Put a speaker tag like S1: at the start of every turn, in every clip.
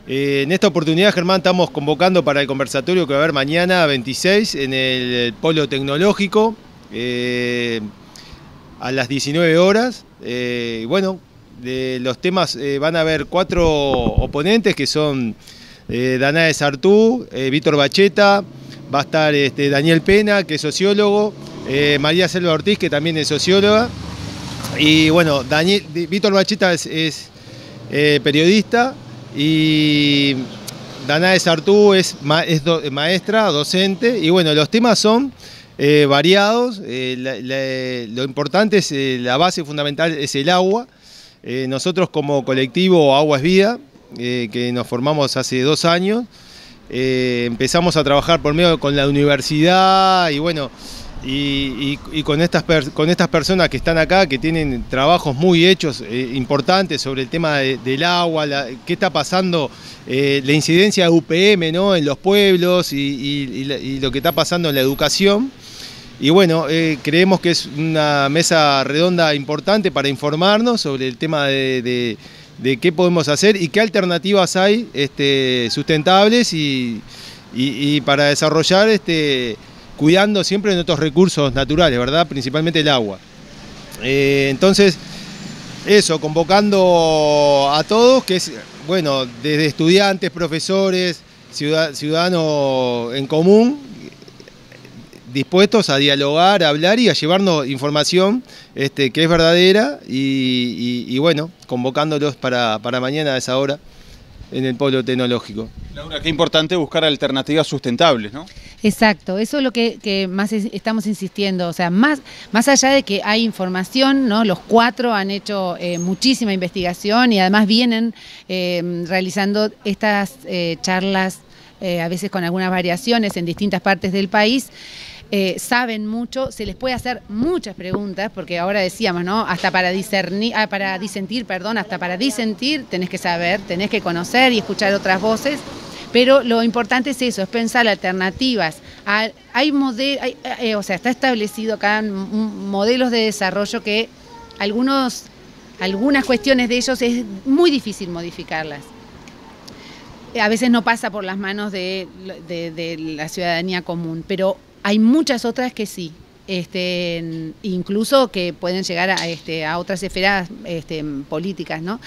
S1: En esta oportunidad, Germán, estamos convocando para el conversatorio que va a haber mañana 26 en el Polo Tecnológico a las 19 horas. Bueno, de los temas van a haber 4 oponentes que son Danae Sartú, Víctor Bacheta, va a estar Daniel Pena, que es sociólogo, María Selva Ortiz, que también es socióloga, y bueno, Víctor Bacheta es periodista, y Danae Sartú es maestra, docente, y bueno, los temas son variados. Lo importante es, la base fundamental es el agua. Nosotros como colectivo Agua es Vida, que nos formamos hace 2 años, empezamos a trabajar por medio con la universidad y bueno, y con estas personas que están acá, que tienen trabajos muy hechos, importantes sobre el tema del agua, qué está pasando, la incidencia de UPM, ¿no?, en los pueblos y lo que está pasando en la educación. Y bueno, creemos que es una mesa redonda importante para informarnos sobre el tema de qué podemos hacer y qué alternativas hay sustentables y para desarrollar cuidando siempre de nuestros recursos naturales, ¿verdad? Principalmente el agua. Entonces, eso, convocando a todos, que es, bueno, desde estudiantes, profesores, ciudadanos en común, dispuestos a dialogar, a hablar y a llevarnos información que es verdadera y bueno, convocándolos para mañana a esa hora en el Polo Tecnológico.
S2: Laura, qué importante buscar alternativas sustentables, ¿no?
S3: Exacto, eso es lo que más estamos insistiendo, o sea, más allá de que hay información, ¿no? Los 4 han hecho muchísima investigación y además vienen realizando estas charlas, a veces con algunas variaciones en distintas partes del país. Saben mucho, se les puede hacer muchas preguntas, porque ahora decíamos, ¿no? Hasta para disentir, hasta para disentir tenés que saber, tenés que conocer y escuchar otras voces, pero lo importante es eso, es pensar alternativas. O sea, está establecido acá modelos de desarrollo que algunas cuestiones de ellos es muy difícil modificarlas. A veces no pasa por las manos de la ciudadanía común, pero hay muchas otras que sí, incluso que pueden llegar a otras esferas políticas, ¿no?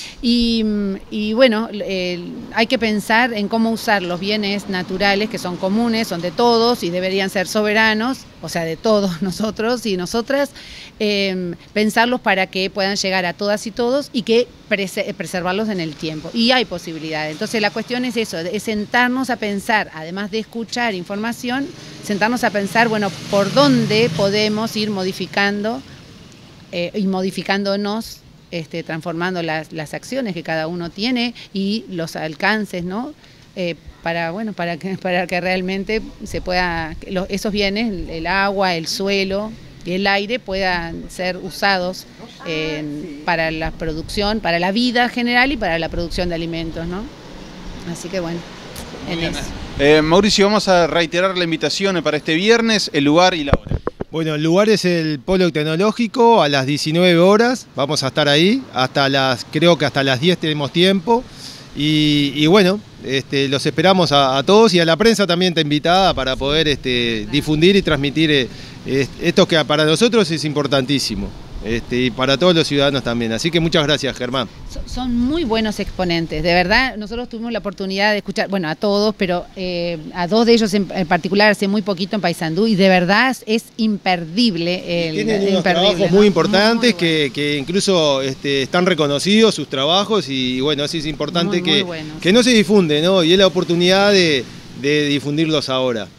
S3: Y bueno, hay que pensar en cómo usar los bienes naturales que son comunes, son de todos y deberían ser soberanos, o sea, de todos nosotros y nosotras, pensarlos para que puedan llegar a todas y todos y que preservarlos en el tiempo. Y hay posibilidades. Entonces la cuestión es eso, es sentarnos a pensar, además de escuchar información, sentarnos a pensar, bueno, por dónde podemos ir modificando y modificándonos, transformando las acciones que cada uno tiene y los alcances, ¿no? Para que realmente se pueda, esos bienes, el agua, el suelo y el aire puedan ser usados para la producción, para la vida general y para la producción de alimentos, ¿no? Así que bueno, en eso.
S2: Mauricio, vamos a reiterar la invitación para este viernes, el lugar y la hora.
S1: Bueno, el lugar es el Polo Tecnológico a las 19 horas, vamos a estar ahí, creo que hasta las 10 tenemos tiempo, y bueno, los esperamos a todos y a la prensa también está invitada para poder difundir y transmitir esto que para nosotros es importantísimo. Y para todos los ciudadanos también. Así que muchas gracias, Germán.
S3: Son muy buenos exponentes, de verdad. Nosotros tuvimos la oportunidad de escuchar, bueno, a todos, pero a 2 de ellos en particular hace muy poquito en Paysandú, y de verdad es imperdible.
S1: Tienen unos trabajos muy importantes, muy bueno, que incluso están reconocidos sus trabajos, y bueno, así es importante que no se difunde, ¿no? Y es la oportunidad de difundirlos ahora.